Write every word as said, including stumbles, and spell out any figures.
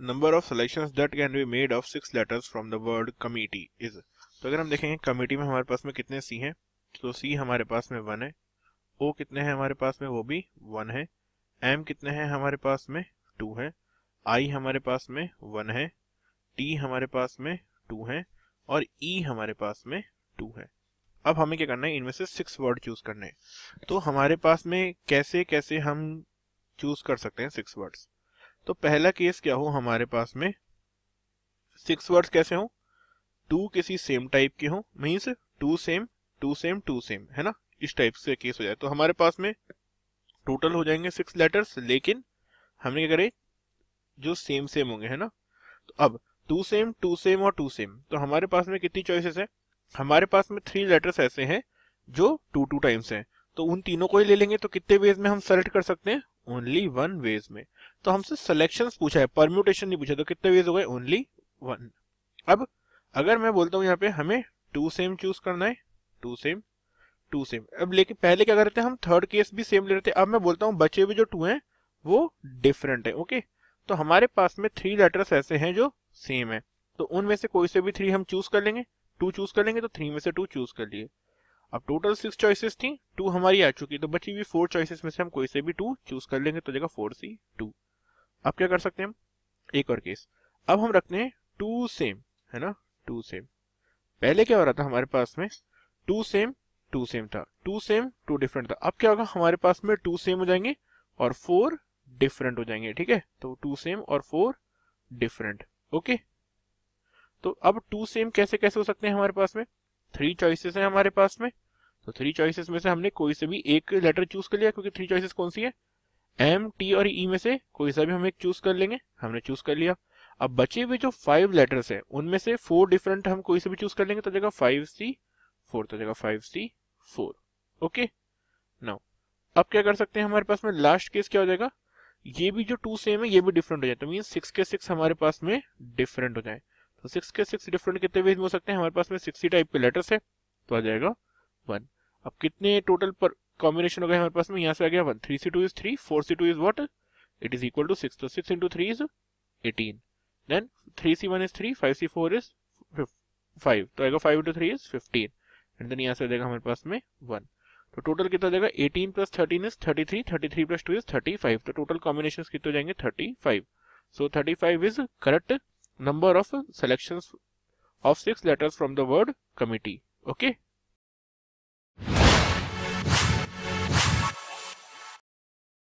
Number of selections that can be made of six letters from the word committee is. तो अगर हम देखेंगे committee में हमारे पास में कितने सी हैं, तो सी हमारे पास में वन है, ओ कितने हैं हमारे पास में, वो भी वन है, एम कितने हैं हमारे पास में, टू है, आई हमारे पास में वन है, टी हमारे पास में टू है, और ई हमारे पास में टू है। अब हमें क्या करना है, इनमें से सिक्स वर्ड चूज करने हैं। तो हमारे पास में कैसे कैसे हम चूज कर सकते हैं सिक्स वर्ड्स। तो पहला केस क्या हो, हमारे पास में सिक्स वर्ड्स कैसे हो, टू किसी सेम टाइप के हो, means two same two same two same, है ना, इस टाइप से केस हो जाए। तो हमारे पास में टोटल हो जाएंगे सिक्स लेटर्स, लेकिन हमने क्या करे, जो सेम सेम होंगे, है ना। तो अब टू सेम टू सेम और टू सेम, तो हमारे पास में कितनी चॉइसेस है, हमारे पास में थ्री लेटर्स ऐसे हैं जो टू टू टाइम्स हैं। तो उन तीनों को ही ले लेंगे। तो कितने वेज में हम सेलेक्ट कर सकते हैं, ओनली वन वेज में। तो हमसे सिलेक्शंस पूछा है, परम्यूटेशन नहीं पूछा। तो कितने वेज हो गए, ओनली वन। अब अगर मैं बोलता हूँ यहाँ पे हमें टू सेम चूज करना है, टू सेम टू सेम, अब लेकिन पहले क्या कर रहे थे हम, थर्ड केस भी सेम ले रहे थे। अब मैं बोलता हूँ बचे हुए जो टू हैं वो डिफरेंट है। ओके, तो हमारे पास में थ्री लेटर्स ऐसे हैं जो सेम है, तो उनमें से कोई से भी थ्री हम चूज कर लेंगे, टू चूज कर लेंगे, तो थ्री में से टू चूज कर लिए। अब टोटल सिक्स चॉइसेस थी, टू हमारी आ चुकी, तो बची हुई फोर चॉइसेस में से हम कोई से भी टू चूज कर लेंगे, तो जगह फोर सी टू। अब क्या कर सकते हैं हम, एक और केस, अब हम रखते हैं टू सेम, है ना, टू सेम। पहले क्या हो रहा था हमारे पास में, टू सेम टू सेम था, टू सेम टू डिफरेंट था। अब क्या होगा, हमारे पास में टू सेम हो जाएंगे और फोर डिफरेंट हो जाएंगे। ठीक है, तो टू सेम और फोर डिफरेंट। ओके, तो अब टू सेम कैसे कैसे हो सकते हैं, हमारे पास में थ्री चॉइसेस हैं हमारे पास में। तो थ्री चॉइसेस में से हमने कोई से भी एक लेटर चूज कर लिया, क्योंकि थ्री चॉइसेस कौन सी है, एम टी और ई में से कोई सा भी हम एक चूज कर लेंगे, हमने चूज कर लिया। अब बचे हुए जो फाइव लेटर्स है उनमें से फोर डिफरेंट हम कोई से भी चूज कर लेंगे, तो जगह फाइव सी फोर, तो जगह five C four. Okay, now अब क्या कर सकते हैं, हमारे पास में लास्ट केस क्या हो जाएगा, ये भी जो टू सेम है ये भी डिफरेंट हो जाए, तो मीन सिक्स के सिक्स हमारे पास में डिफरेंट हो जाए। तो सिक्स के सिक्स डिफरेंट कितने वेज में हो सकते हैं, हमारे पास में सिक्सटी टाइप के लेटर्स है, तो आ जाएगा वन। अब कितने टोटल पर कॉम्बिनेशन हो गए हमारे पास में, यहाँ से आ गया one, three C two is three, four C two is what, it is equal to six, तो six into three is eighteen, then three C one is three, five C four is five, तो आएगा five into three is fifteen, and then यहाँ से आ जाएगा हमारे पास में one. तो टोटल कितना हो जाएगा, eighteen plus thirteen is thirty three, thirty three plus two is thirty five, तो टोटल कॉम्बिनेशन कितने हो जाएंगे, thirty five. So thirty five is correct number of selections of six letters from the word committee. Okay.